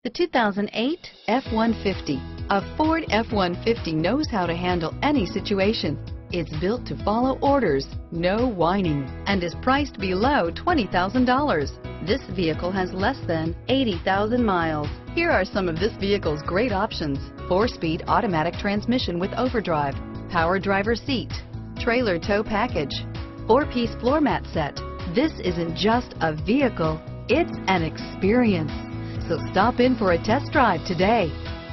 The 2008 F-150. A Ford F-150 knows how to handle any situation. It's built to follow orders, no whining, and is priced below $20,000. This vehicle has less than 80,000 miles. Here are some of this vehicle's great options: 4-speed automatic transmission with overdrive, power driver seat, trailer tow package, 4-piece floor mat set. This isn't just a vehicle, it's an experience. So stop in for a test drive today.